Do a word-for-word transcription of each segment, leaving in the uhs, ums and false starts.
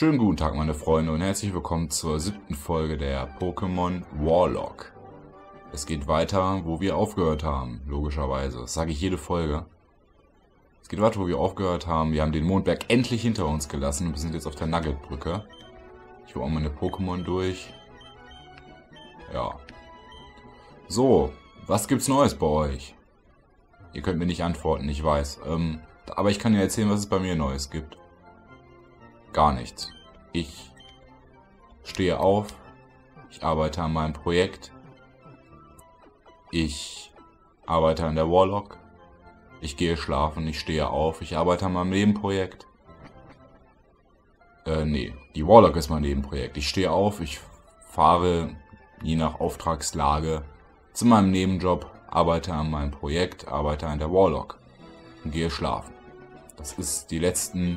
Schönen guten Tag, meine Freunde, und herzlich willkommen zur siebten Folge der Pokémon Warlock. Es geht weiter, wo wir aufgehört haben, logischerweise. Das sage ich jede Folge. Es geht weiter, wo wir aufgehört haben. Wir haben den Mondberg endlich hinter uns gelassen und wir sind jetzt auf der Nugget-Brücke. Ich hole auch meine Pokémon durch. Ja. So, was gibt's Neues bei euch? Ihr könnt mir nicht antworten, ich weiß. Ähm, aber ich kann ja erzählen, was es bei mir Neues gibt. Gar nichts. Ich stehe auf. Ich arbeite an meinem Projekt. Ich arbeite an der Warlock. Ich gehe schlafen, ich stehe auf. Ich arbeite an meinem Nebenprojekt. Äh, nee. Die Warlock ist mein Nebenprojekt. Ich stehe auf, ich fahre, je nach Auftragslage, zu meinem Nebenjob, arbeite an meinem Projekt, arbeite an der Warlock und gehe schlafen. Das ist die letzten,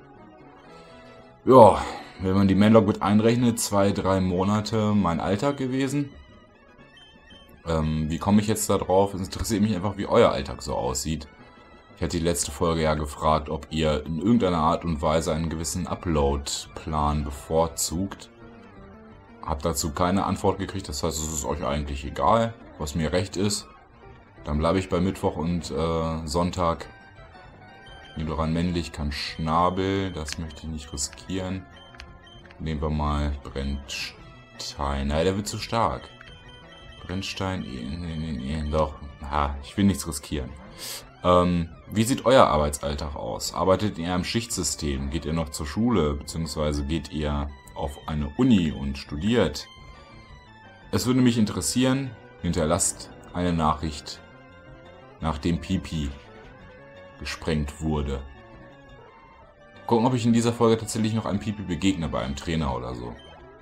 ja, wenn man die Manlog mit einrechnet, zwei, drei Monate mein Alltag gewesen. Ähm, wie komme ich jetzt da drauf? Es interessiert mich einfach, wie euer Alltag so aussieht. Ich hatte die letzte Folge ja gefragt, ob ihr in irgendeiner Art und Weise einen gewissen Upload-Plan bevorzugt. Hab dazu keine Antwort gekriegt, das heißt, es ist euch eigentlich egal, was mir recht ist. Dann bleibe ich bei Mittwoch und äh, Sonntag. Nidoran männlich kann Schnabel, das möchte ich nicht riskieren. Nehmen wir mal Brennstein. Nein, der wird zu stark. Brennstein, nee, nee, nee, doch. Ha, ich will nichts riskieren. Ähm, wie sieht euer Arbeitsalltag aus? Arbeitet ihr im Schichtsystem? Geht ihr noch zur Schule? Beziehungsweise geht ihr auf eine Uni und studiert? Es würde mich interessieren, hinterlasst eine Nachricht, nachdem Pipi gesprengt wurde. Gucken, ob ich in dieser Folge tatsächlich noch einem Pipi begegne bei einem Trainer oder so.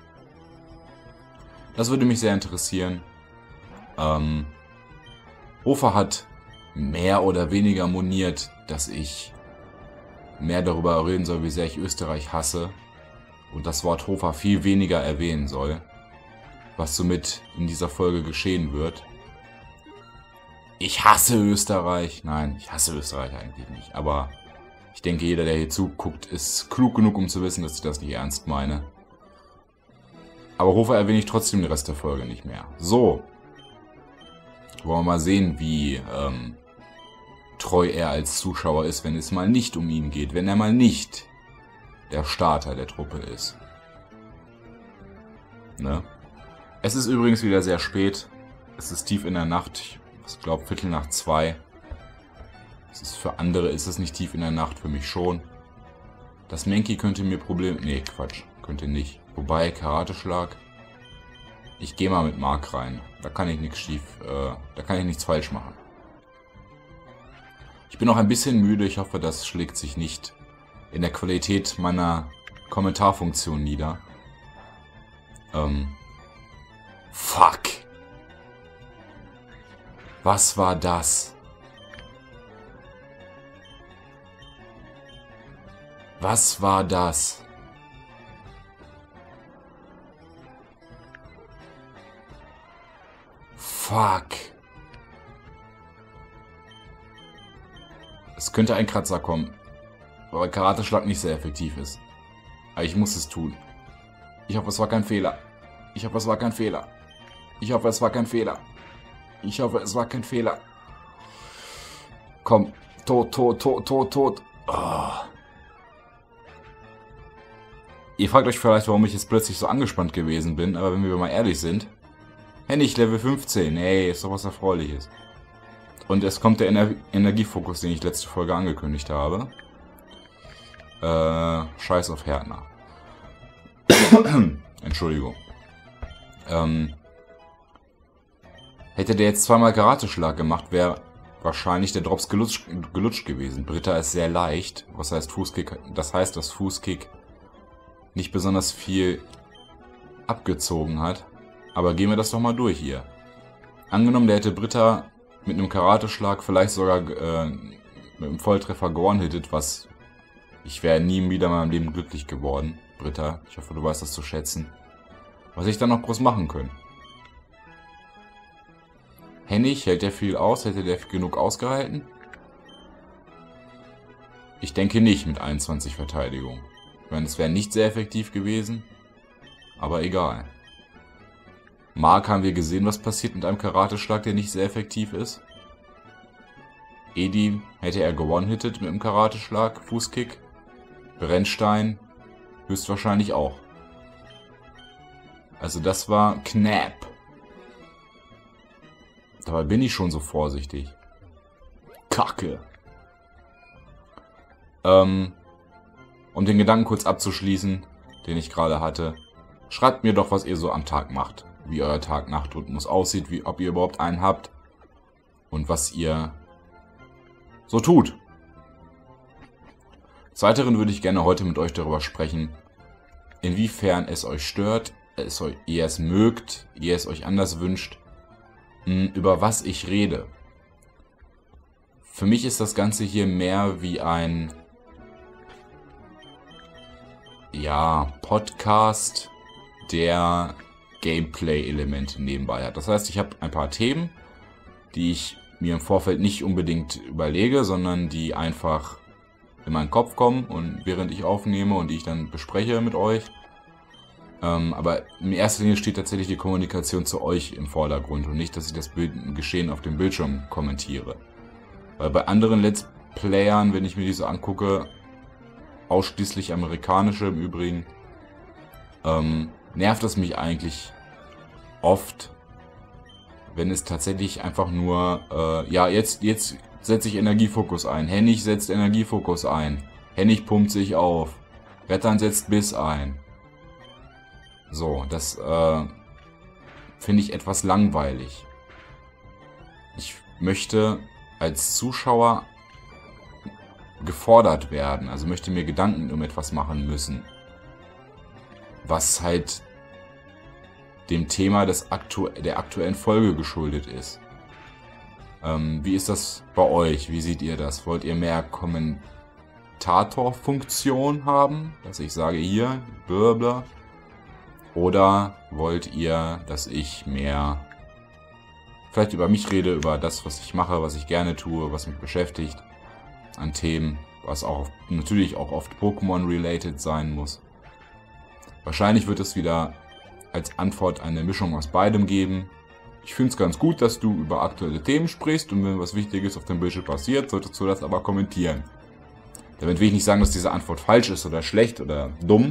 Das würde mich sehr interessieren. Ähm, Hofer hat mehr oder weniger moniert, dass ich mehr darüber reden soll, wie sehr ich Österreich hasse. Und das Wort Hofer viel weniger erwähnen soll. Was somit in dieser Folge geschehen wird. Ich hasse Österreich. Nein, ich hasse Österreich eigentlich nicht. Aber ich denke, jeder, der hier zuguckt, ist klug genug, um zu wissen, dass ich das nicht ernst meine. Aber Hofer erwähne ich trotzdem den Rest der Folge nicht mehr. So. Wollen wir mal sehen, wie ähm, treu er als Zuschauer ist, wenn es mal nicht um ihn geht. Wenn er mal nicht der Starter der Truppe ist. Ne? Es ist übrigens wieder sehr spät. Es ist tief in der Nacht. Ich glaube Viertel nach zwei. Es ist für andere ist es nicht tief in der Nacht, für mich schon. Das Mankey könnte mir Probleme... Nee, Quatsch. Könnte nicht. Wobei, Karateschlag. Ich gehe mal mit Mark rein. Da kann ich nichts schief... Äh, da kann ich nichts falsch machen. Ich bin noch ein bisschen müde. Ich hoffe, das schlägt sich nicht in der Qualität meiner Kommentarfunktion nieder. Ähm... Fuck! Was war das? Was war das? Fuck. Es könnte ein Kratzer kommen, weil Karateschlag nicht sehr effektiv ist. Aber ich muss es tun. Ich hoffe, es war kein Fehler. Ich hoffe, es war kein Fehler. Ich hoffe, es war kein Fehler. Ich hoffe, es war kein Fehler. Komm. Tot, tot, tot, tot, tot. Oh. Ihr fragt euch vielleicht, warum ich jetzt plötzlich so angespannt gewesen bin, aber wenn wir mal ehrlich sind. Hey, nicht Level fünfzehn. Ey, ist doch was Erfreuliches. Und es kommt der Ener Energiefokus, den ich letzte Folge angekündigt habe. Äh, Scheiß auf Härtner. Entschuldigung. Ähm... Hätte der jetzt zweimal Karateschlag gemacht, wäre wahrscheinlich der Drops gelutscht, gelutscht gewesen. Britta ist sehr leicht, was heißt Fußkick, das heißt, dass Fußkick nicht besonders viel abgezogen hat. Aber gehen wir das doch mal durch hier. Angenommen, der hätte Britta mit einem Karateschlag vielleicht sogar äh, mit einem Volltreffer Gorn-hittet, was ich wäre nie wieder in meinem Leben glücklich geworden. Britta, ich hoffe, du weißt das zu schätzen. Was ich dann noch groß machen können. Hennig, hält der viel aus? Hätte der genug ausgehalten? Ich denke nicht mit einundzwanzig Verteidigung. Ich meine, es wäre nicht sehr effektiv gewesen, aber egal. Mark haben wir gesehen, was passiert mit einem Karateschlag, der nicht sehr effektiv ist. Edi hätte er gewonnen-hittet mit einem Karateschlag, Fußkick. Brennstein höchstwahrscheinlich auch. Also das war knapp. Dabei bin ich schon so vorsichtig. Kacke. Ähm, um den Gedanken kurz abzuschließen, den ich gerade hatte. Schreibt mir doch, was ihr so am Tag macht. Wie euer Tag-Nacht-Rhythmus aussieht, wie, ob ihr überhaupt einen habt. Und was ihr so tut. Des Weiteren würde ich gerne heute mit euch darüber sprechen, inwiefern es euch stört, es euch, ihr es mögt, ihr es euch anders wünscht, über was ich rede. Für mich ist das Ganze hier mehr wie ein ja, Podcast, der Gameplay-Elemente nebenbei hat. Das heißt, ich habe ein paar Themen, die ich mir im Vorfeld nicht unbedingt überlege, sondern die einfach in meinen Kopf kommen und während ich aufnehme und die ich dann bespreche mit euch. Ähm, aber in erster Linie steht tatsächlich die Kommunikation zu euch im Vordergrund und nicht, dass ich das Bild, Geschehen auf dem Bildschirm kommentiere. Weil bei anderen Let's Playern, wenn ich mir die so angucke, ausschließlich amerikanische im Übrigen, ähm, nervt es mich eigentlich oft, wenn es tatsächlich einfach nur, äh, ja, jetzt, jetzt setze ich Energiefokus ein. Hennig setzt Energiefokus ein. Hennig pumpt sich auf. Rettern setzt Biss ein. So, das äh, finde ich etwas langweilig. Ich möchte als Zuschauer gefordert werden, also möchte mir Gedanken um etwas machen müssen, was halt dem Thema des aktu der aktuellen Folge geschuldet ist. Ähm, wie ist das bei euch? Wie seht ihr das? Wollt ihr mehr Kommentatorfunktion haben, dass ich sage hier, blablabla? Oder wollt ihr, dass ich mehr vielleicht über mich rede, über das, was ich mache, was ich gerne tue, was mich beschäftigt, an Themen, was auch natürlich auch oft Pokémon-related sein muss. Wahrscheinlich wird es wieder als Antwort eine Mischung aus beidem geben. Ich finde es ganz gut, dass du über aktuelle Themen sprichst und wenn was Wichtiges auf dem Bildschirm passiert, solltest du das aber kommentieren. Damit will ich nicht sagen, dass diese Antwort falsch ist oder schlecht oder dumm.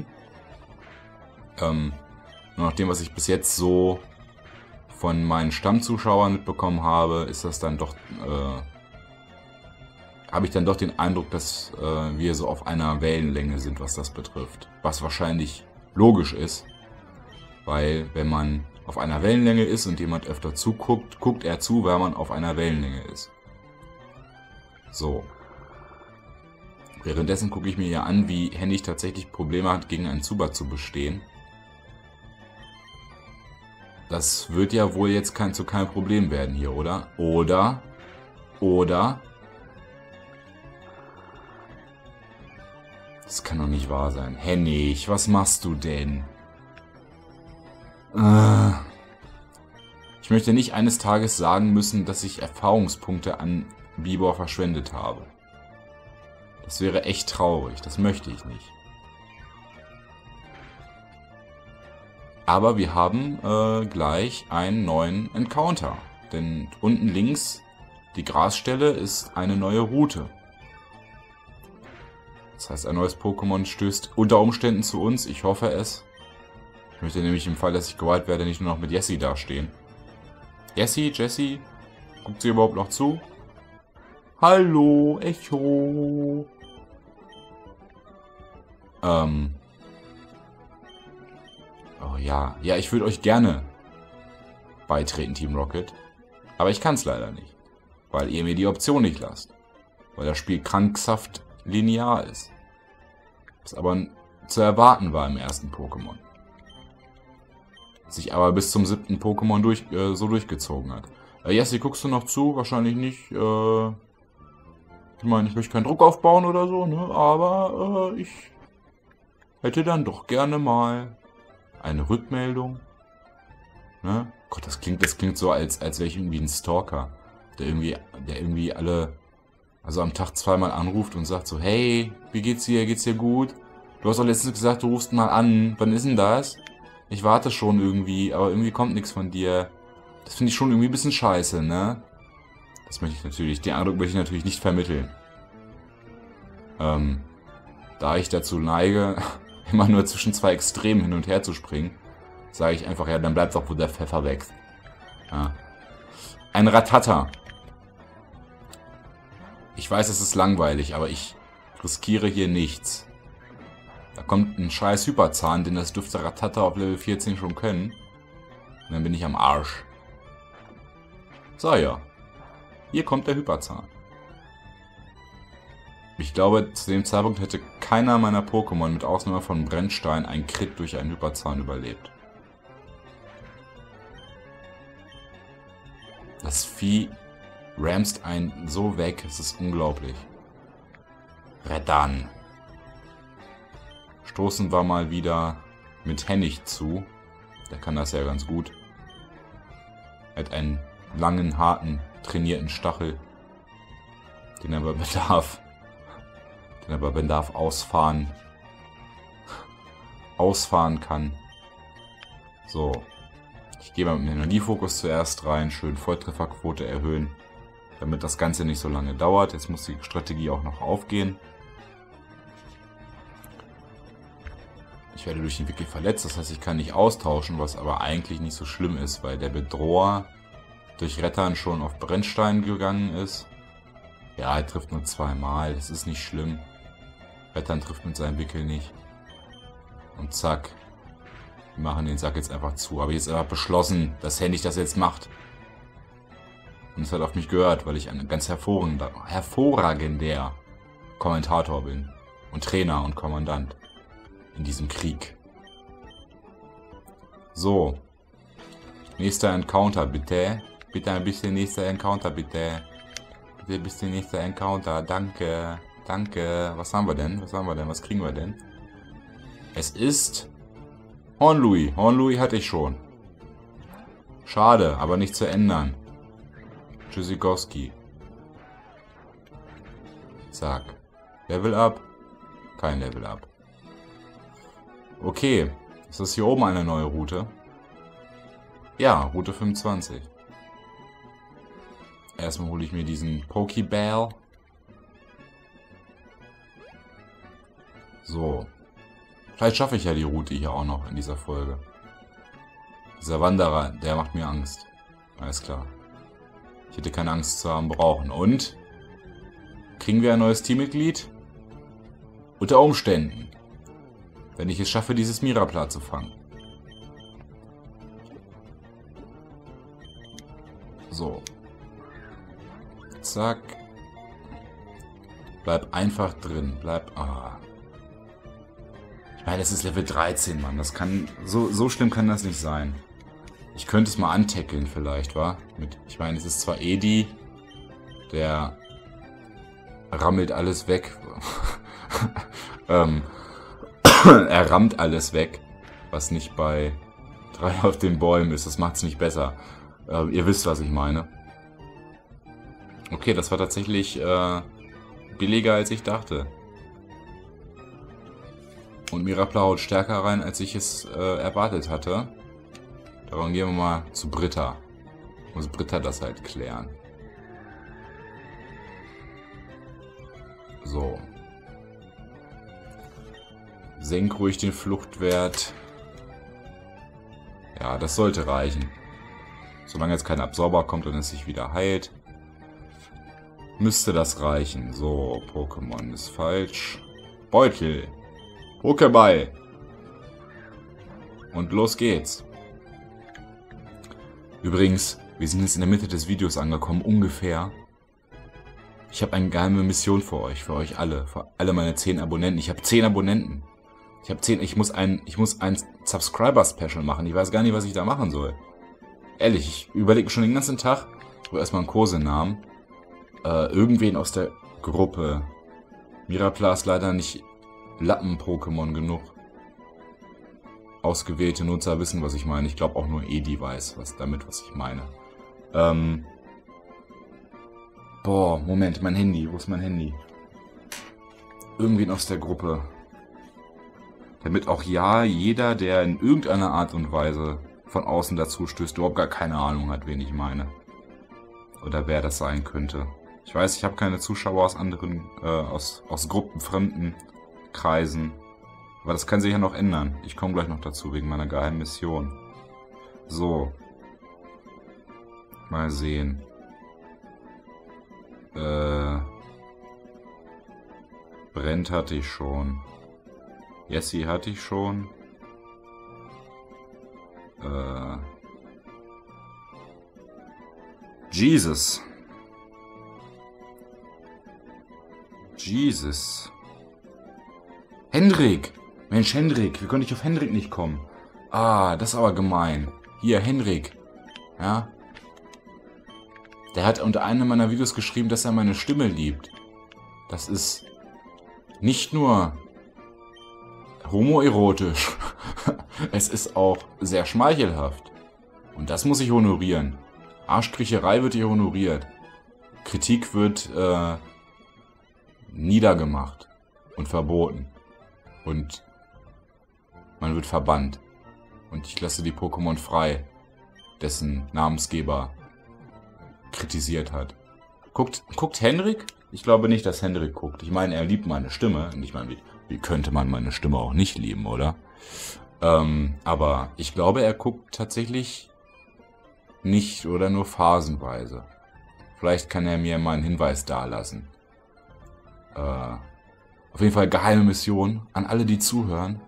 Ähm, nur nach dem, was ich bis jetzt so von meinen Stammzuschauern mitbekommen habe, ist das dann doch, äh, habe ich dann doch den Eindruck, dass äh, wir so auf einer Wellenlänge sind, was das betrifft. Was wahrscheinlich logisch ist, weil wenn man auf einer Wellenlänge ist und jemand öfter zuguckt, guckt er zu, weil man auf einer Wellenlänge ist. So. Währenddessen gucke ich mir ja an, wie Hennig tatsächlich Probleme hat, gegen einen Zubat zu bestehen. Das wird ja wohl jetzt kein, zu keinem Problem werden hier, oder? Oder? Oder? Das kann doch nicht wahr sein. Hennig, was machst du denn? Äh, ich möchte nicht eines Tages sagen müssen, dass ich Erfahrungspunkte an Bibor verschwendet habe. Das wäre echt traurig. Das möchte ich nicht. Aber wir haben äh, gleich einen neuen Encounter. Denn unten links, die Grasstelle, ist eine neue Route. Das heißt, ein neues Pokémon stößt unter Umständen zu uns. Ich hoffe es. Ich möchte nämlich im Fall, dass ich geweiht werde, nicht nur noch mit Jessie dastehen. Jessie, Jessie, guckt sie überhaupt noch zu? Hallo, Echo. Ähm. Oh ja, ja, ich würde euch gerne beitreten, Team Rocket. Aber ich kann es leider nicht. Weil ihr mir die Option nicht lasst. Weil das Spiel krankhaft linear ist. Was aber zu erwarten war im ersten Pokémon. Sich aber bis zum siebten Pokémon durch, äh, so durchgezogen hat. Äh, Jessie, guckst du noch zu? Wahrscheinlich nicht. Äh, ich meine, ich möchte keinen Druck aufbauen oder so, ne? Aber äh, ich hätte dann doch gerne mal eine Rückmeldung. Ne? Gott, das klingt, das klingt so, als, als wäre ich irgendwie ein Stalker. Der irgendwie, der irgendwie alle, also am Tag zweimal anruft und sagt so, hey, wie geht's dir? Geht's dir gut? Du hast doch letztens gesagt, du rufst mal an. Wann ist denn das? Ich warte schon irgendwie, aber irgendwie kommt nichts von dir. Das finde ich schon irgendwie ein bisschen scheiße, ne? Das möchte ich natürlich, den Eindruck möchte ich natürlich nicht vermitteln. Ähm, da ich dazu neige, immer nur zwischen zwei Extremen hin und her zu springen, sage ich einfach, ja, dann bleibt doch, wo der Pfeffer wächst. Ja. Ein Rattata. Ich weiß, es ist langweilig, aber ich riskiere hier nichts. Da kommt ein scheiß Hyperzahn, denn das dürfte Rattata auf Level vierzehn schon können. Und dann bin ich am Arsch. So, ja. Hier kommt der Hyperzahn. Ich glaube, zu dem Zeitpunkt hätte keiner meiner Pokémon, mit Ausnahme von Brennstein, ein Crit durch einen Hyperzahn überlebt. Das Vieh ramst einen so weg, es ist unglaublich. Redan. Stoßen wir mal wieder mit Hennig zu. Der kann das ja ganz gut. Er hat einen langen, harten, trainierten Stachel, den er bei Bedarf, den er bei Bedarf ausfahren, ausfahren kann. So. Ich gehe mal mit dem Energiefokus zuerst rein, schön Volltrefferquote erhöhen, damit das Ganze nicht so lange dauert. Jetzt muss die Strategie auch noch aufgehen. Ich werde durch den Wickel verletzt, das heißt, ich kann nicht austauschen, was aber eigentlich nicht so schlimm ist, weil der Bedroher durch Rettern schon auf Brennstein gegangen ist. Ja, er trifft nur zweimal, das ist nicht schlimm. Rettern trifft mit seinem Wickel nicht. Und zack. Wir machen den Sack jetzt einfach zu. Aber jetzt einfach beschlossen, dass Hennig das jetzt macht. Und es hat auf mich gehört, weil ich ein ganz hervorragender, hervorragender Kommentator bin. Und Trainer und Kommandant in diesem Krieg. So. Nächster Encounter, bitte. Bitte ein bisschen nächster Encounter, bitte. Bitte ein bisschen nächster Encounter. Danke. Danke. Was haben wir denn? Was haben wir denn? Was kriegen wir denn? Es ist Hornlouis. Hornlouis hatte ich schon. Schade, aber nicht zu ändern. Tschüssikowski. Zack. Level up. Kein Level up. Okay. Ist das hier oben eine neue Route? Ja, Route fünfundzwanzig. Erstmal hole ich mir diesen Pokéball. So. Vielleicht schaffe ich ja die Route hier auch noch in dieser Folge. Dieser Wanderer, der macht mir Angst. Alles klar. Ich hätte keine Angst zu haben brauchen. Und? Kriegen wir ein neues Teammitglied? Unter Umständen. Wenn ich es schaffe, dieses Mirapla zu fangen. So. Zack. Bleib einfach drin. Bleib... Ah. Ich meine, das ist Level dreizehn, Mann. Das kann... So, so schlimm kann das nicht sein. Ich könnte es mal antackeln vielleicht, wa? Mit, ich meine, es ist zwar Edi. Der rammelt alles weg. ähm... er rammt alles weg. Was nicht bei drei auf den Bäumen ist. Das macht es nicht besser. Äh, ihr wisst, was ich meine. Okay, das war tatsächlich äh, billiger, als ich dachte. Und Mirapla haut stärker rein, als ich es äh, erwartet hatte. Darum gehen wir mal zu Britta. Muss Britta das halt klären. So. Senk ruhig den Fluchtwert. Ja, das sollte reichen. Solange jetzt kein Absorber kommt und es sich wieder heilt, müsste das reichen. So, Pokémon ist falsch. Beutel. Pokéball. Und los geht's. Übrigens, wir sind jetzt in der Mitte des Videos angekommen, ungefähr. Ich habe eine geheime Mission für euch, für euch alle, für alle meine zehn Abonnenten. Ich habe zehn Abonnenten. Ich habe zehn, ich muss ein, ich muss ein Subscriber-Special machen. Ich weiß gar nicht, was ich da machen soll. Ehrlich, ich überlege schon den ganzen Tag, wo erstmal einen Kosenamen. Äh, irgendwen aus der Gruppe. Mirapla ist leider nicht Lappen-Pokémon genug. Ausgewählte Nutzer wissen, was ich meine. Ich glaube auch nur Edi weiß, was damit, was ich meine. Ähm. Boah, Moment, mein Handy. Wo ist mein Handy? Irgendwen aus der Gruppe. Damit auch ja jeder, der in irgendeiner Art und Weise von außen dazu stößt, überhaupt gar keine Ahnung hat, wen ich meine. Oder wer das sein könnte. Ich weiß, ich habe keine Zuschauer aus anderen, äh, aus, aus gruppenfremden Kreisen. Aber das kann sich ja noch ändern. Ich komme gleich noch dazu, wegen meiner geheimen Mission. So. Mal sehen. Äh. Brent hatte ich schon. Jessie hatte ich schon. Äh. Jesus. Jesus. Hendrik. Mensch, Hendrik. Wie konnte ich auf Hendrik nicht kommen? Ah, das ist aber gemein. Hier, Hendrik. Ja. Der hat unter einem meiner Videos geschrieben, dass er meine Stimme liebt. Das ist nicht nur homoerotisch. Es ist auch sehr schmeichelhaft. Und das muss ich honorieren. Arschkriecherei wird hier honoriert. Kritik wird äh, niedergemacht und verboten. Und man wird verbannt. Und ich lasse die Pokémon frei, dessen Namensgeber kritisiert hat. Guckt, guckt Hendrik? Ich glaube nicht, dass Hendrik guckt. Ich meine, er liebt meine Stimme. Und ich meine, wie, wie könnte man meine Stimme auch nicht lieben, oder? Ähm, aber ich glaube, er guckt tatsächlich nicht oder nur phasenweise. Vielleicht kann er mir mal einen Hinweis dalassen. Äh, auf jeden Fall geheime Mission an alle, die zuhören.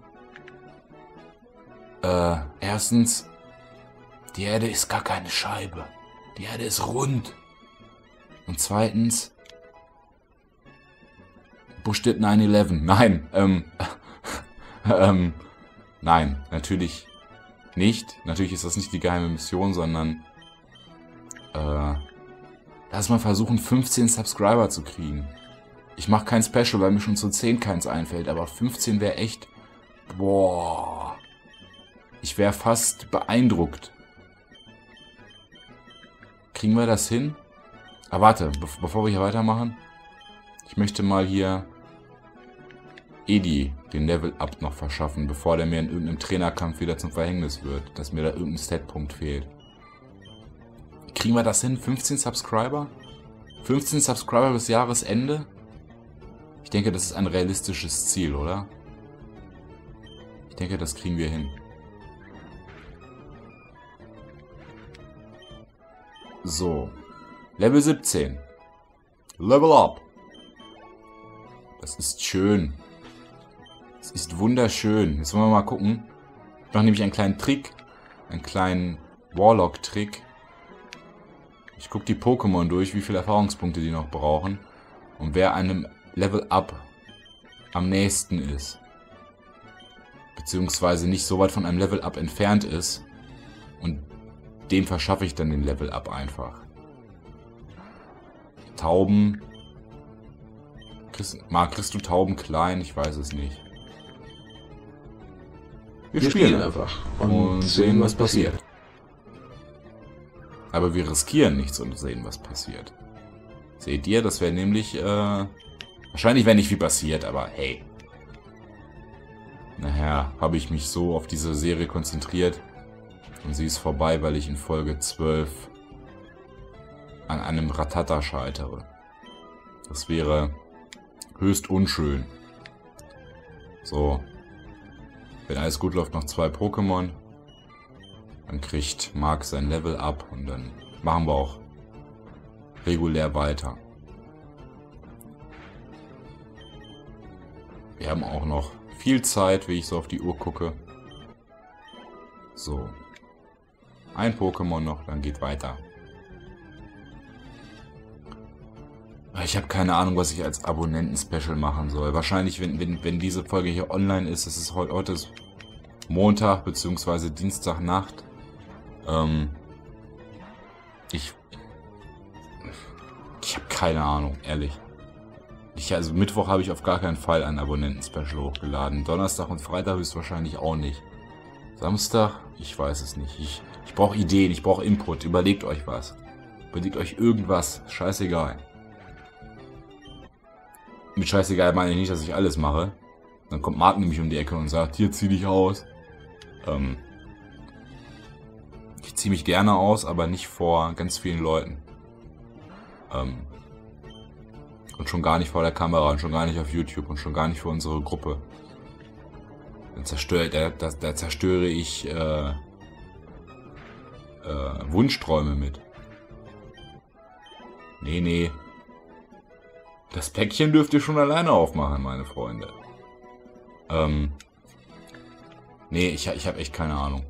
Äh, erstens, die Erde ist gar keine Scheibe. Die Erde ist rund. Und zweitens, Bush did nine eleven. Nein, ähm, ähm, nein, natürlich nicht. Natürlich ist das nicht die geheime Mission, sondern, äh, lass mal versuchen, fünfzehn Subscriber zu kriegen. Ich mache kein Special, weil mir schon zu zehn keins einfällt, aber fünfzehn wäre echt, boah, ich wäre fast beeindruckt. Kriegen wir das hin? Ah, warte, be bevor wir hier weitermachen. Ich möchte mal hier Edi den Level-Up noch verschaffen, bevor der mir in irgendeinem Trainerkampf wieder zum Verhängnis wird, dass mir da irgendein Statpunkt fehlt. Kriegen wir das hin? fünfzehn Subscriber? fünfzehn Subscriber bis Jahresende? Ich denke, das ist ein realistisches Ziel, oder? Ich denke, das kriegen wir hin. So. Level siebzehn. Level up. Das ist schön. Das ist wunderschön. Jetzt wollen wir mal gucken. Ich mache nämlich einen kleinen Trick. Einen kleinen Warlock-Trick. Ich gucke die Pokémon durch, wie viele Erfahrungspunkte die noch brauchen. Und wer einem Level Up am nächsten ist. Beziehungsweise nicht so weit von einem Level Up entfernt ist. Und dem verschaffe ich dann den Level Up einfach. Tauben. Kriegst, mal, kriegst du Tauben klein? Ich weiß es nicht. Wir, wir spielen, spielen einfach und, und sehen, was passiert. passiert. Aber wir riskieren nichts und sehen, was passiert. Seht ihr, das wäre nämlich, äh, wahrscheinlich wäre nicht viel passiert, aber hey. Nachher habe ich mich so auf diese Serie konzentriert und sie ist vorbei, weil ich in Folge zwölf an einem Rattata scheitere. Das wäre höchst unschön. So. Wenn alles gut läuft, noch zwei Pokémon. Dann kriegt Mark sein Level ab und dann machen wir auch regulär weiter. Wir haben auch noch viel Zeit, wie ich so auf die Uhr gucke. So. Ein Pokémon noch, dann geht weiter. Ich habe keine Ahnung, was ich als Abonnenten-Special machen soll. Wahrscheinlich, wenn, wenn, wenn diese Folge hier online ist, das ist heute, heute ist Montag bzw. Dienstagnacht. Ähm, ich ich habe keine Ahnung, ehrlich. Ich, also Mittwoch habe ich auf gar keinen Fall ein Abonnenten-Special hochgeladen. Donnerstag und Freitag höchstwahrscheinlich auch nicht. Samstag? Ich weiß es nicht. Ich, ich brauche Ideen, ich brauche Input. Überlegt euch was. Überlegt euch irgendwas. Scheißegal. Mit scheißegal meine ich nicht, dass ich alles mache. Dann kommt Marc nämlich um die Ecke und sagt, hier, zieh dich aus. Ähm, ich ziehe mich gerne aus, aber nicht vor ganz vielen Leuten. Ähm, und schon gar nicht vor der Kamera und schon gar nicht auf YouTube und schon gar nicht für unsere Gruppe. Dann zerstöre, da, da, da zerstöre ich äh, äh, Wunschträume mit. Nee, nee. Das Päckchen dürft ihr schon alleine aufmachen, meine Freunde. Ähm. Nee, ich, ich habe echt keine Ahnung.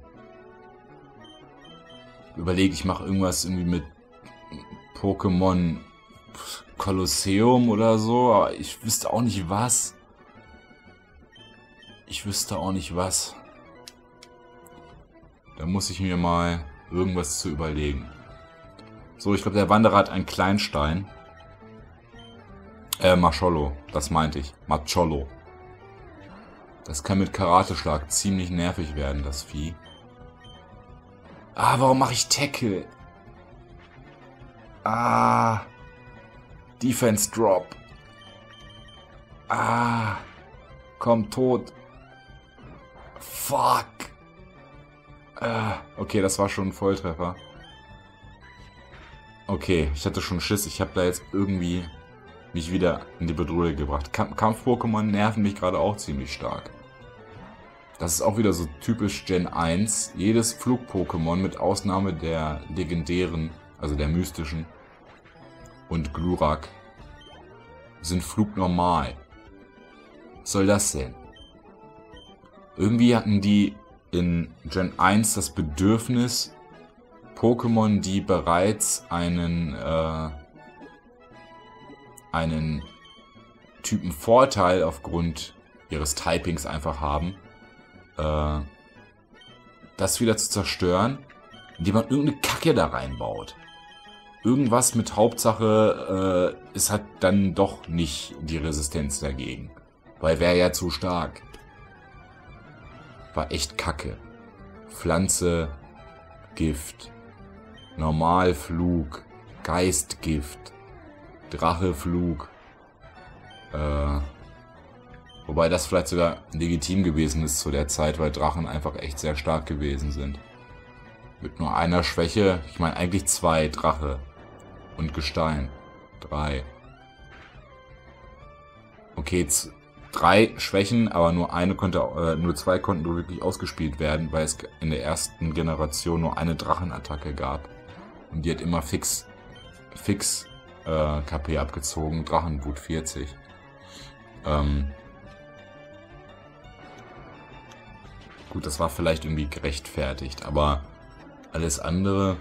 Überlege, ich mache irgendwas irgendwie mit Pokémon Kolosseum oder so, aber ich wüsste auch nicht was. Ich wüsste auch nicht was. Da muss ich mir mal irgendwas zu überlegen. So, ich glaube, der Wanderer hat einen Kleinstein. Äh, Macholo, das meinte ich. Macholo. Das kann mit Karateschlag ziemlich nervig werden, das Vieh. Ah, warum mache ich Tackle? Ah. Defense Drop. Ah. Komm, tot. Fuck. Ah. Okay, das war schon ein Volltreffer. Okay, ich hatte schon Schiss. Ich habe da jetzt irgendwie mich wieder in die Bedrohung gebracht. Kampf-Pokémon nerven mich gerade auch ziemlich stark. Das ist auch wieder so typisch Gen eins. Jedes Flug-Pokémon mit Ausnahme der legendären, also der mystischen und Glurak, sind flugnormal. Was soll das denn? Irgendwie hatten die in Gen eins das Bedürfnis, Pokémon, die bereits einen, äh, einen Typen Vorteil aufgrund ihres Typings einfach haben, äh, das wieder zu zerstören, indem man irgendeine Kacke da reinbaut. Irgendwas mit Hauptsache, äh, es hat dann doch nicht die Resistenz dagegen. Weil wäre ja zu stark. War echt Kacke. Pflanze, Gift. Normalflug. Geistgift. Dracheflug. Äh, wobei das vielleicht sogar legitim gewesen ist zu der Zeit, weil Drachen einfach echt sehr stark gewesen sind. Mit nur einer Schwäche, ich meine eigentlich zwei, Drache und Gestein. Drei. Okay, jetzt drei Schwächen, aber nur eine konnte, äh, nur zwei konnten nur wirklich ausgespielt werden, weil es in der ersten Generation nur eine Drachenattacke gab. Und die hat immer fix, fix äh, K P abgezogen, Drachenwut vierzig. Ähm, gut, das war vielleicht irgendwie gerechtfertigt, aber alles andere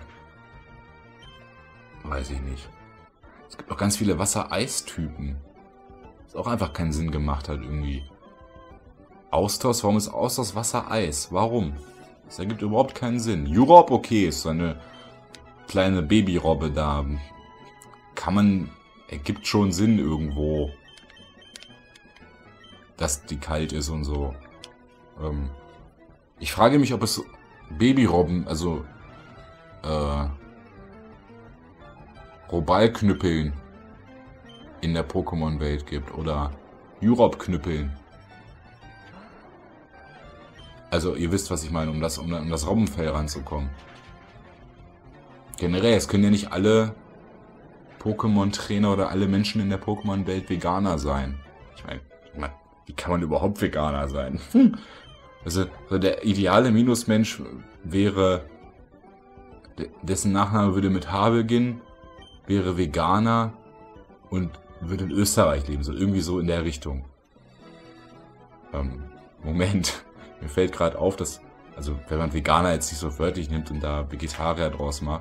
weiß ich nicht. Es gibt noch ganz viele Wasser-Eis-Typen. Was auch einfach keinen Sinn gemacht hat irgendwie. Austausch, warum ist Austausch Wasser-Eis? Warum? Das ergibt überhaupt keinen Sinn. Europe, okay, ist so eine kleine Babyrobbe da. Kann man, ergibt schon Sinn irgendwo, dass die kalt ist und so. Ähm, ich frage mich, ob es Babyrobben, also äh, Robalknüppeln in der Pokémon-Welt gibt oder Europe-Knüppeln. Also ihr wisst, was ich meine, um das, um, um das Robbenfell ranzukommen. Generell, es können ja nicht alle Pokémon-Trainer oder alle Menschen in der Pokémon-Welt Veganer sein. Ich meine, wie kann man überhaupt Veganer sein? Hm. Also, also der ideale Minusmensch wäre, dessen Nachname würde mit H beginnen, wäre Veganer und würde in Österreich leben. So irgendwie so in der Richtung. Ähm, Moment. Mir fällt gerade auf, dass, also wenn man Veganer jetzt nicht so wörtlich nimmt und da Vegetarier draus macht,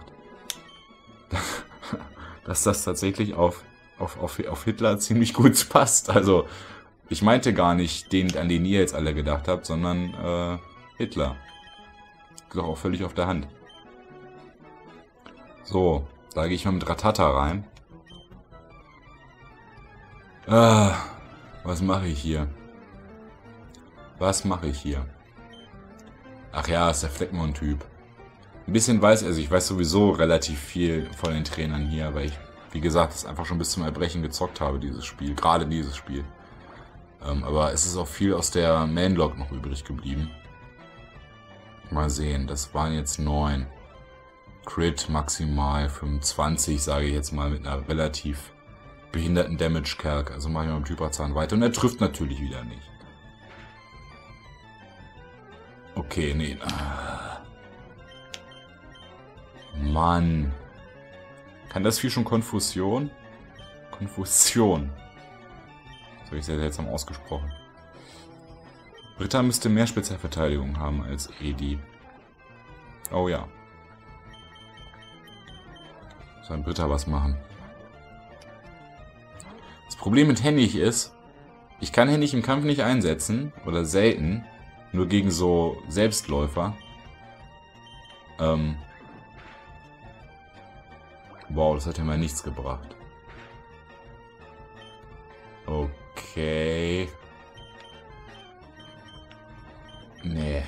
dass das tatsächlich auf, auf, auf, auf Hitler ziemlich gut passt. Also, ich meinte gar nicht den, an den ihr jetzt alle gedacht habt, sondern äh, Hitler. Ist doch auch völlig auf der Hand. So, da gehe ich mal mit Rattata rein. Ah, was mache ich hier? Was mache ich hier? Ach ja, ist der Fleckmon-Typ. Ein bisschen weiß, also ich weiß sowieso relativ viel von den Trainern hier, weil ich, wie gesagt, es einfach schon bis zum Erbrechen gezockt habe, dieses Spiel. Gerade dieses Spiel. Ähm, aber es ist auch viel aus der Mainlog noch übrig geblieben. Mal sehen, das waren jetzt neun. Crit maximal fünfundzwanzig, sage ich jetzt mal, mit einer relativ behinderten Damage-Calc. Also mache ich mal mit Hyperzahn weiter. Und er trifft natürlich wieder nicht. Okay, nee. Mann. Kann das Vieh schon Konfusion? Konfusion. Das habe ich sehr seltsam ausgesprochen. Britta müsste mehr Spezialverteidigung haben als Edi. Oh ja. Soll Britta was machen? Das Problem mit Hennig ist, ich kann Hennig im Kampf nicht einsetzen, oder selten, nur gegen so Selbstläufer. Ähm. Wow, das hat ja mal nichts gebracht. Okay. Nee.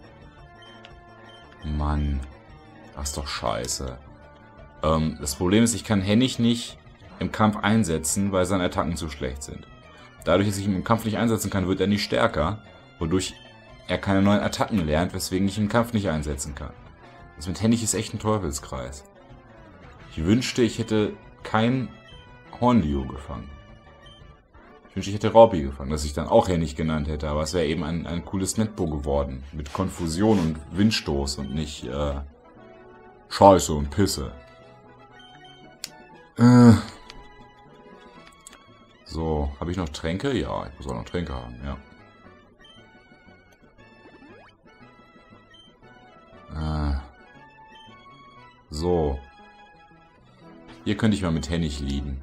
Mann. Das ist doch scheiße. Ähm, das Problem ist, ich kann Hennig nicht im Kampf einsetzen, weil seine Attacken zu schlecht sind. Dadurch, dass ich ihn im Kampf nicht einsetzen kann, wird er nicht stärker, wodurch er keine neuen Attacken lernt, weswegen ich ihn im Kampf nicht einsetzen kann. Das mit Hennig ist echt ein Teufelskreis. Ich wünschte, ich hätte kein Hornlio gefangen. Ich wünschte, ich hätte Raupi gefangen, dass ich dann auch Hennig genannt hätte, aber es wäre eben ein, ein cooles Netbo geworden. Mit Konfusion und Windstoß und nicht äh, Scheiße und Pisse. Äh. So, habe ich noch Tränke? Ja, ich muss auch noch Tränke haben, ja. Äh. So. Hier könnte ich mal mit Hennig lieben.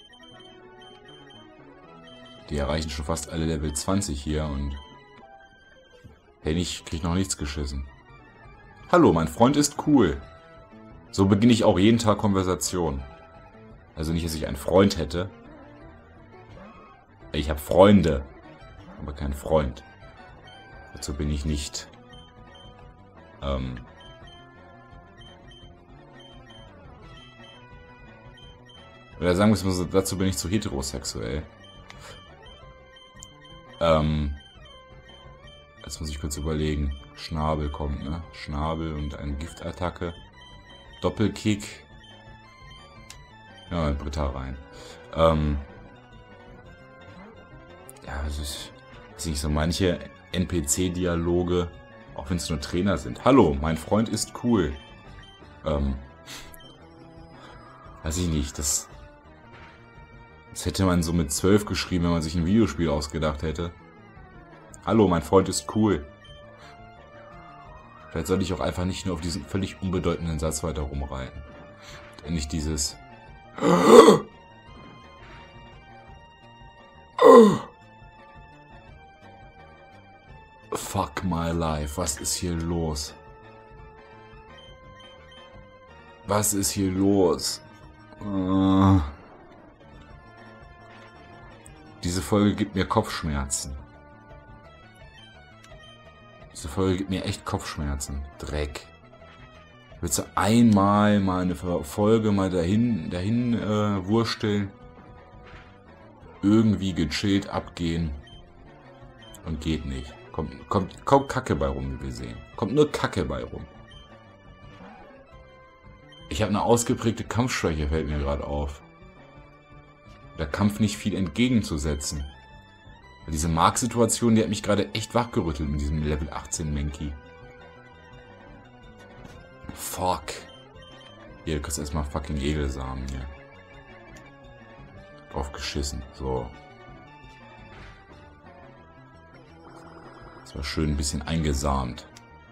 Die erreichen schon fast alle Level zwanzig hier und Hennig kriegt noch nichts geschissen. Hallo, mein Freund ist cool. So beginne ich auch jeden Tag Konversation. Also nicht, dass ich einen Freund hätte. Ich habe Freunde, aber keinen Freund. Dazu bin ich nicht. Ähm... Oder sagen wir es mal so, dazu bin ich zu heterosexuell. Ähm, jetzt muss ich kurz überlegen. Schnabel kommt, ne? Schnabel und eine Giftattacke. Doppelkick. Ja, Britta rein. Ähm, ja, das ist, das ist nicht so manche N P C-Dialoge, auch wenn es nur Trainer sind. Hallo, mein Freund ist cool. Ähm, weiß ich nicht, das... Das hätte man so mit zwölf geschrieben, wenn man sich ein Videospiel ausgedacht hätte. Hallo, mein Freund ist cool. Vielleicht sollte ich auch einfach nicht nur auf diesen völlig unbedeutenden Satz weiter rumreiten. Und nicht dieses... Fuck my life, was ist hier los? Was ist hier los? Uh... Diese Folge gibt mir Kopfschmerzen. Diese Folge gibt mir echt Kopfschmerzen. Dreck. Willst du einmal mal eine Folge mal dahin, dahin äh, wursteln? Irgendwie gechillt abgehen. Und geht nicht. Kommt, kommt, kommt Kacke bei rum, wie wir sehen. Kommt nur Kacke bei rum. Ich habe eine ausgeprägte Kampfschwäche, fällt mir gerade auf. Der Kampf nicht viel entgegenzusetzen. Diese Mark-Situation, die hat mich gerade echt wachgerüttelt mit diesem Level achtzehn Menki. Fuck. Hier, du kriegst erstmal fucking Egelsamen hier. Drauf geschissen. So. Das war schön ein bisschen eingesamt.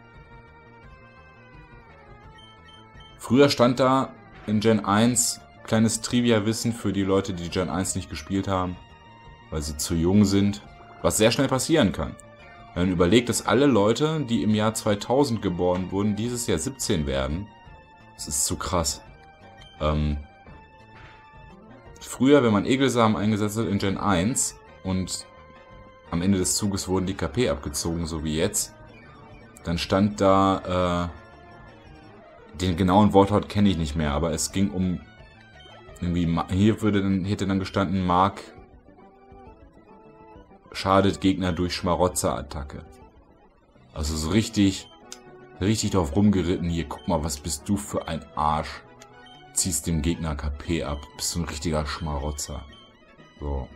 Früher stand da in Gen eins... Kleines Trivia-Wissen für die Leute, die Gen eins nicht gespielt haben, weil sie zu jung sind, was sehr schnell passieren kann. Wenn man überlegt, dass alle Leute, die im Jahr zweitausend geboren wurden, dieses Jahr siebzehn werden, das ist zu krass. Ähm, früher, wenn man Egelsamen eingesetzt hat in Gen eins und am Ende des Zuges wurden die K P abgezogen, so wie jetzt, dann stand da, äh, den genauen Wortlaut kenne ich nicht mehr, aber es ging um irgendwie, hier würde dann, hätte dann gestanden, Mark schadet Gegner durch Schmarotzer-Attacke. Also so richtig, richtig drauf rumgeritten. Hier, guck mal, was bist du für ein Arsch. Ziehst dem Gegner K P ab. Bist du ein richtiger Schmarotzer. So.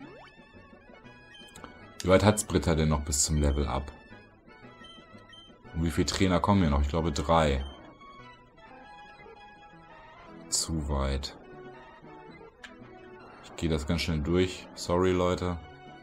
Wie weit hat's Britta denn noch bis zum Level Up? Und wie viele Trainer kommen hier noch? Ich glaube drei. Zu weit. Ich gehe das ganz schnell durch. Sorry, Leute.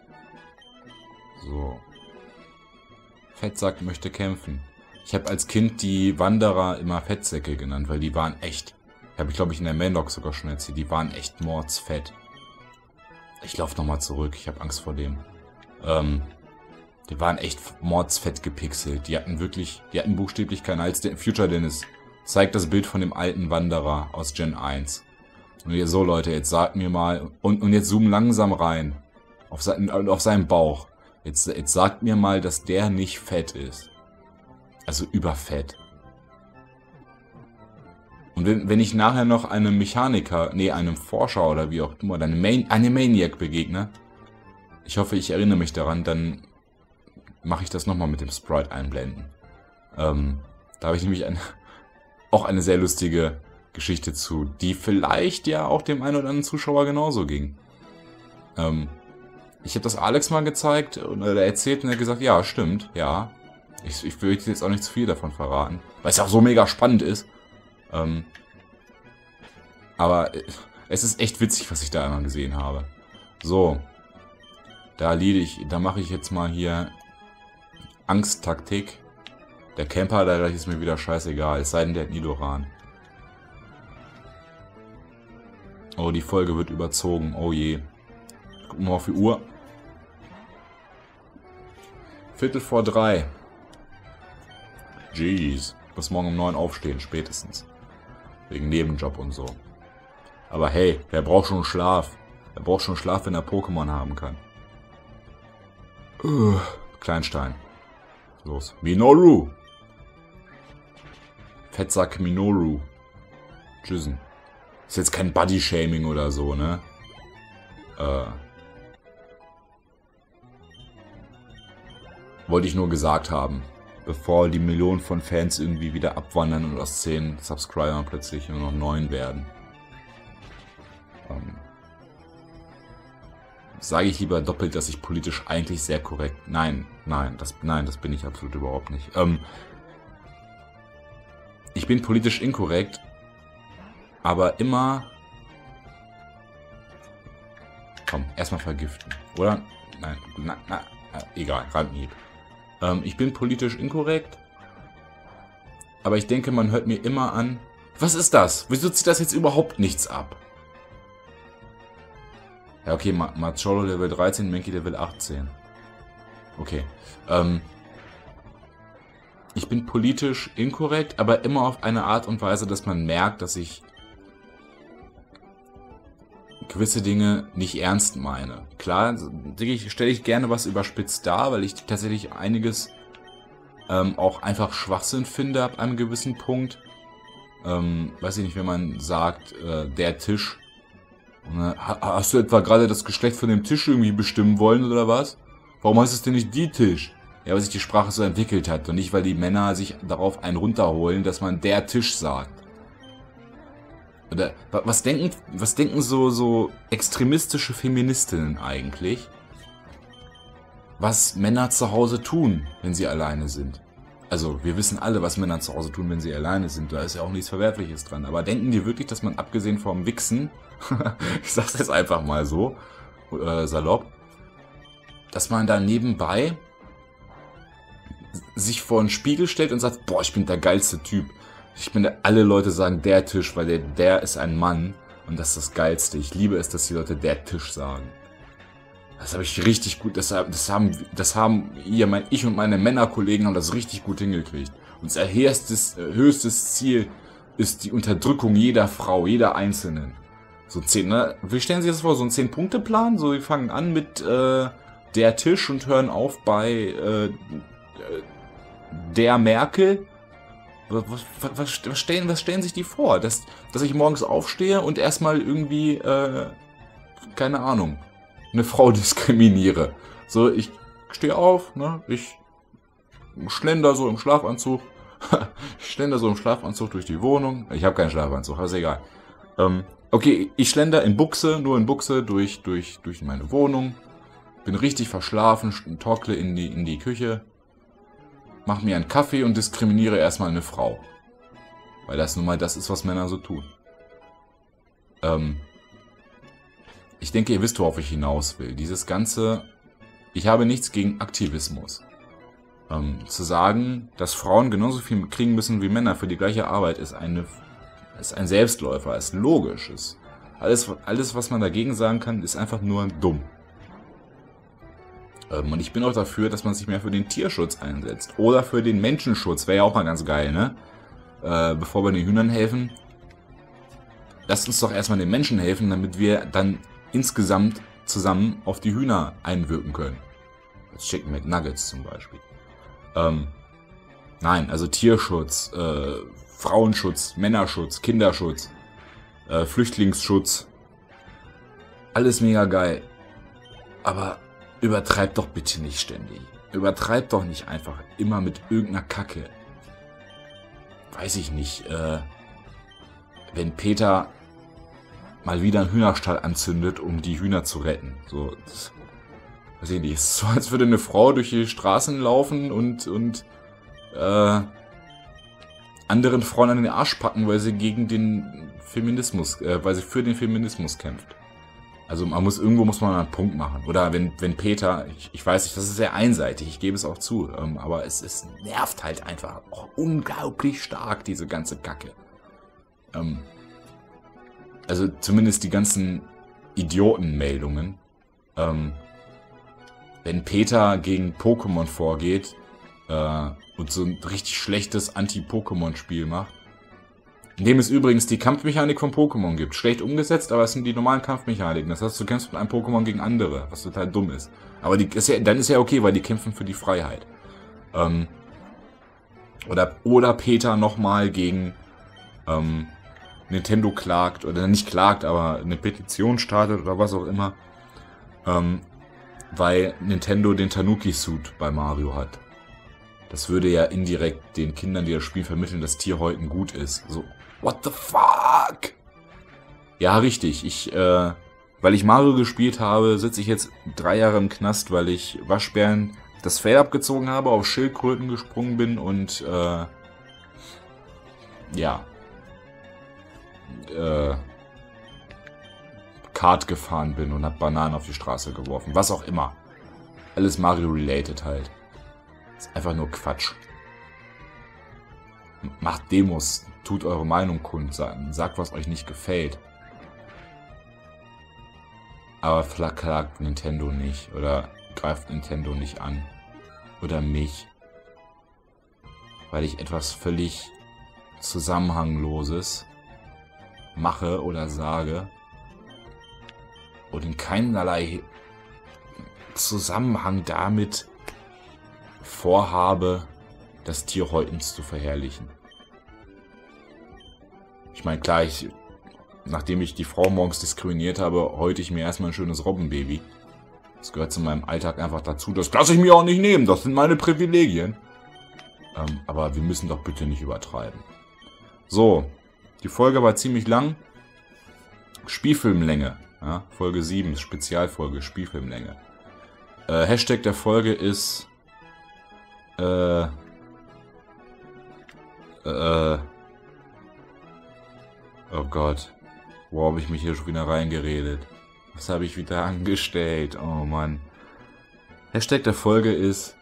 So. Fettsack möchte kämpfen. Ich habe als Kind die Wanderer immer Fettsäcke genannt, weil die waren echt... Habe ich, glaube ich, in der Mainlog sogar schon erzählt. Die waren echt mordsfett. Ich laufe nochmal zurück. Ich habe Angst vor dem. Ähm, die waren echt mordsfett gepixelt. Die hatten wirklich... Die hatten buchstäblich keinen Hals. Der Future Dennis zeigt das Bild von dem alten Wanderer aus Gen eins. Und jetzt so, Leute, jetzt sagt mir mal... Und, und jetzt zoom langsam rein. Auf, sein, auf seinen Bauch. Jetzt, jetzt sagt mir mal, dass der nicht fett ist. Also überfett. Und wenn, wenn ich nachher noch einem Mechaniker, nee, einem Forscher oder wie auch immer, einem, Main, einem Maniac begegne, ich hoffe, ich erinnere mich daran, dann mache ich das nochmal mit dem Sprite einblenden. Ähm, da habe ich nämlich eine, auch eine sehr lustige Geschichte zu, die vielleicht ja auch dem einen oder anderen Zuschauer genauso ging. Ähm, ich habe das Alex mal gezeigt und er erzählt und er hat gesagt, ja, stimmt, ja. Ich, ich will jetzt auch nicht zu viel davon verraten, weil es ja auch so mega spannend ist. Ähm, aber es ist echt witzig, was ich da einmal gesehen habe. So. Da liede ich, da mache ich jetzt mal hier Angsttaktik. Der Camper, da ist mir wieder scheißegal, es sei denn, der hat Nidoran. Oh, die Folge wird überzogen, oh je. Gucken wir mal auf die Uhr. Viertel vor drei. Jeez. Ich muss morgen um neun aufstehen, spätestens. Wegen Nebenjob und so. Aber hey, wer braucht schon Schlaf? Wer braucht schon Schlaf, wenn er Pokémon haben kann? Uh, Kleinstein. Los. Minoru. Fettsack Minoru. Tschüssen. Ist jetzt kein Body-Shaming oder so, ne? Äh. Wollte ich nur gesagt haben. Bevor die Millionen von Fans irgendwie wieder abwandern und aus zehn Subscribern plötzlich nur noch neun werden. Ähm, sage ich lieber doppelt, dass ich politisch eigentlich sehr korrekt... Nein, nein, das, nein, das bin ich absolut überhaupt nicht. Ähm, ich bin politisch inkorrekt, aber immer... Komm, erstmal vergiften, oder? Nein, na, na, egal, Randhieb. Ich bin politisch inkorrekt, aber ich denke, man hört mir immer an, was ist das? Wieso zieht das jetzt überhaupt nichts ab? Ja, okay, Macholo Level dreizehn, Mankey Level achtzehn. Okay. Ähm, ich bin politisch inkorrekt, aber immer auf eine Art und Weise, dass man merkt, dass ich gewisse Dinge nicht ernst meine. Klar, stelle ich gerne was überspitzt dar, weil ich tatsächlich einiges ähm, auch einfach Schwachsinn finde ab einem gewissen Punkt. Ähm, weiß ich nicht, wenn man sagt, äh, der Tisch. Ne, hast du etwa gerade das Geschlecht von dem Tisch irgendwie bestimmen wollen oder was? Warum heißt es denn nicht die Tisch? Ja, weil sich die Sprache so entwickelt hat und nicht, weil die Männer sich darauf einen runterholen, dass man der Tisch sagt. Oder was denken, was denken so, so extremistische Feministinnen eigentlich, was Männer zu Hause tun, wenn sie alleine sind? Also, wir wissen alle, was Männer zu Hause tun, wenn sie alleine sind. Da ist ja auch nichts Verwerfliches dran. Aber denken die wirklich, dass man abgesehen vom Wichsen, ich sag's jetzt einfach mal so, äh, salopp, dass man da nebenbei sich vor einen Spiegel stellt und sagt, boah, ich bin der geilste Typ. Ich bin der, alle Leute sagen der Tisch, weil der, der ist ein Mann und das ist das Geilste. Ich liebe es, dass die Leute der Tisch sagen. Das habe ich richtig gut, das, das haben, das haben hier, mein, ich und meine Männerkollegen haben das richtig gut hingekriegt. Unser höchstes, höchstes Ziel ist die Unterdrückung jeder Frau, jeder Einzelnen. So zehn, ne? Wie stellen Sie das vor? So ein zehn-Punkte-Plan? So, wir fangen an mit äh, der Tisch und hören auf bei äh, der Merkel. Was, was, was, stellen, was stellen sich die vor? Dass, dass ich morgens aufstehe und erstmal irgendwie, äh, keine Ahnung, eine Frau diskriminiere. So, ich stehe auf, ne? Ich schlender so im Schlafanzug. ich schlender so im Schlafanzug durch die Wohnung. Ich habe keinen Schlafanzug, aber ist egal. Ähm, okay, ich schlender in Buchse, nur in Buchse durch, durch, durch meine Wohnung. Bin richtig verschlafen, torkle in die, in die Küche. Mach mir einen Kaffee und diskriminiere erstmal eine Frau. Weil das nun mal das ist, was Männer so tun. Ähm, ich denke, ihr wisst, worauf ich hinaus will. Dieses ganze... Ich habe nichts gegen Aktivismus. Ähm, zu sagen, dass Frauen genauso viel kriegen müssen wie Männer für die gleiche Arbeit, ist, eine, ist ein Selbstläufer, ist logisch. Ist alles, alles, was man dagegen sagen kann, ist einfach nur dumm. Ähm, und ich bin auch dafür, dass man sich mehr für den Tierschutz einsetzt. Oder für den Menschenschutz, wäre ja auch mal ganz geil, ne? Äh, bevor wir den Hühnern helfen, lasst uns doch erstmal den Menschen helfen, damit wir dann insgesamt zusammen auf die Hühner einwirken können. Als Chicken McNuggets zum Beispiel. Ähm, nein, also Tierschutz, äh, Frauenschutz, Männerschutz, Kinderschutz, äh, Flüchtlingsschutz. Alles mega geil. Aber übertreibt doch bitte nicht ständig. Übertreibt doch nicht einfach immer mit irgendeiner Kacke. Weiß ich nicht, äh, wenn Peter mal wieder einen Hühnerstall anzündet, um die Hühner zu retten. So, das, weiß ich nicht, es ist so, als würde eine Frau durch die Straßen laufen und, und äh, anderen Frauen an den Arsch packen, weil sie gegen den Feminismus, äh, weil sie für den Feminismus kämpft. Also man muss, irgendwo muss man einen Punkt machen. Oder wenn, wenn Peter, ich, ich weiß nicht, das ist sehr einseitig, ich gebe es auch zu, ähm, aber es, es nervt halt einfach auch unglaublich stark, diese ganze Kacke. Ähm, Also zumindest die ganzen Idiotenmeldungen. Ähm, wenn Peter gegen Pokémon vorgeht äh, und so ein richtig schlechtes Anti-Pokémon-Spiel macht, in dem es übrigens die Kampfmechanik von Pokémon gibt. Schlecht umgesetzt, aber es sind die normalen Kampfmechaniken. Das heißt, du kämpfst mit einem Pokémon gegen andere, was total dumm ist. Aber die, ist ja, dann ist ja okay, weil die kämpfen für die Freiheit. Ähm, oder, oder Peter nochmal gegen... Ähm, Nintendo klagt, oder nicht klagt, aber eine Petition startet oder was auch immer, ähm, weil Nintendo den Tanuki-Suit bei Mario hat. Das würde ja indirekt den Kindern, die das Spiel vermitteln, dass Tierhäuten gut ist. So, what the fuck? Ja, richtig. Ich, äh, weil ich Mario gespielt habe, sitze ich jetzt drei Jahre im Knast, weil ich Waschbären das Fell abgezogen habe, auf Schildkröten gesprungen bin und, äh, ja, Äh, Kart gefahren bin und hab Bananen auf die Straße geworfen. Was auch immer. Alles Mario-related halt. Ist einfach nur Quatsch. Macht Demos. Tut eure Meinung kund. Sagt, was euch nicht gefällt. Aber verklagt Nintendo nicht. Oder greift Nintendo nicht an. Oder mich. Weil ich etwas völlig Zusammenhangloses mache oder sage und in keinerlei Zusammenhang damit vorhabe, das Tierhäutens zu verherrlichen. Ich meine, klar, ich, nachdem ich die Frau morgens diskriminiert habe, häute ich mir erstmal ein schönes Robbenbaby. Das gehört zu meinem Alltag einfach dazu. Das lasse ich mir auch nicht nehmen. Das sind meine Privilegien. Ähm, aber wir müssen doch bitte nicht übertreiben. So. Die Folge war ziemlich lang. Spielfilmlänge. Ja, Folge sieben, Spezialfolge, Spielfilmlänge. Äh, Hashtag der Folge ist... Äh... Äh... Oh Gott. Wo habe ich mich hier schon wieder reingeredet? Was habe ich wieder angestellt? Oh Mann. Hashtag der Folge ist...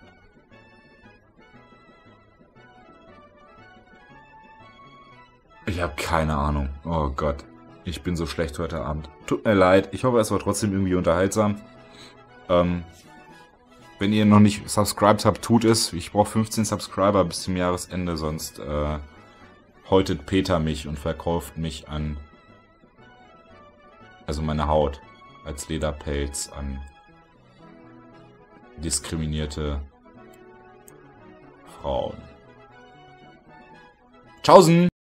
Ich habe keine Ahnung. Oh Gott. Ich bin so schlecht heute Abend. Tut mir leid. Ich hoffe, es war trotzdem irgendwie unterhaltsam. Ähm, wenn ihr noch nicht subscribed habt, tut es. Ich brauche fünfzehn Subscriber bis zum Jahresende, sonst äh, häutet Peter mich und verkauft mich an... Also meine Haut als Lederpelz an diskriminierte Frauen. Tschaußen!